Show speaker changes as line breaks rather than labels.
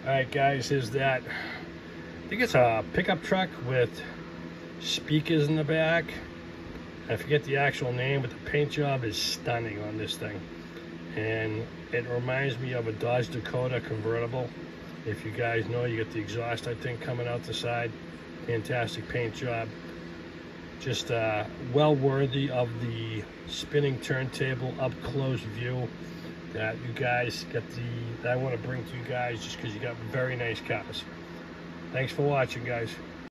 Alright guys, here's that. I think it's a pickup truck with speakers in the back. I forget the actual name, but the paint job is stunning on this thing. And it reminds me of a Dodge Dakota convertible. If you guys know, you get the exhaust, I think, coming out the side. Fantastic paint job. Just well worthy of the spinning turntable up close view that you guys get that I want to bring to you guys, just because you got very nice cars. Thanks for watching, guys.